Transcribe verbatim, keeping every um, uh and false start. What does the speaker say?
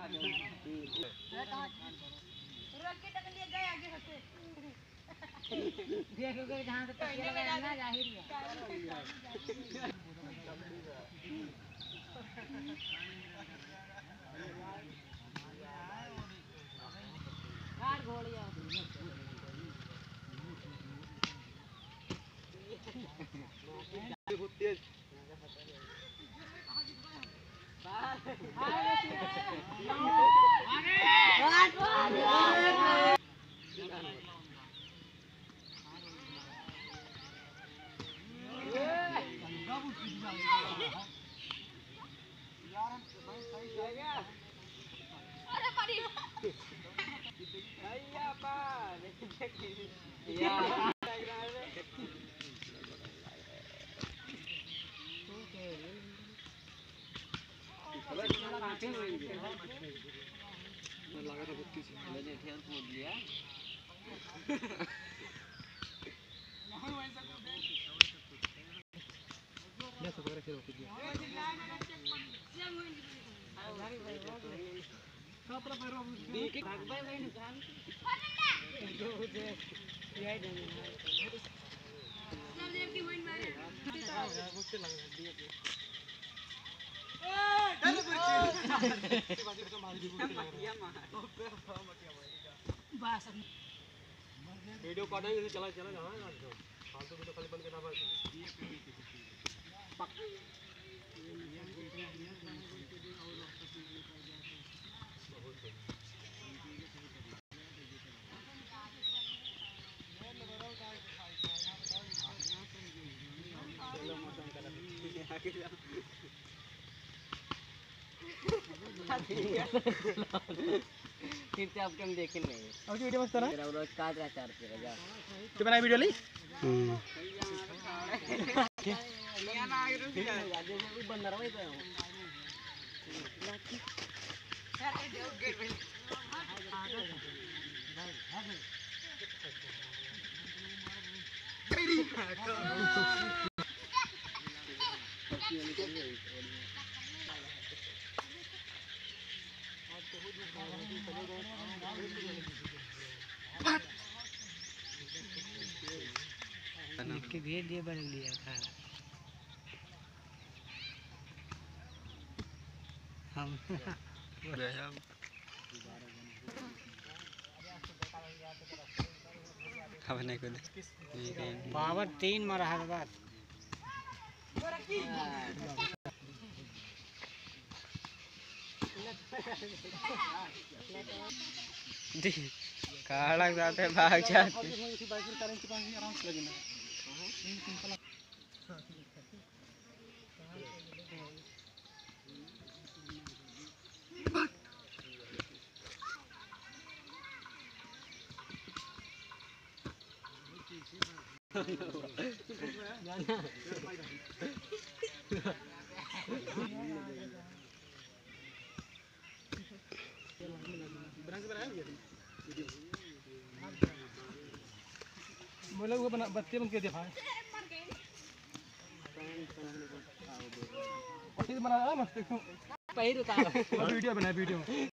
देखोगे जहाँ से पत्तियाँ लगाया ना जाहिर है। कार घोड़िया लगा तो बत्तीस मैंने ठेर खोल लिया ये सब करे फिर होती है सापरा पैरो देख भाग भाई भाई निकाल जो दे ये देंगे सब की होइन मारे गुस्से लग दिए वीडियो काटेंगे चला चला जाना फालतू वीडियो खाली बंद करना पड़ेगा कितने आपके हम देखे नहीं अब वीडियो मस्त ना तेरा रोज काट रहा चार तेरा जा तू बना वीडियो ली हम्म लिया ना आगे रुक जा आगे भी बंद रहा है तो अरे देव गेट पे के भेज दिए बन लिया खा हम खाने को पावर तीन मारा हर बार काला जाते भाग जाते बोले वो बना बत्ती बन के दिखाए बना मस्त वीडियो बना वीडियो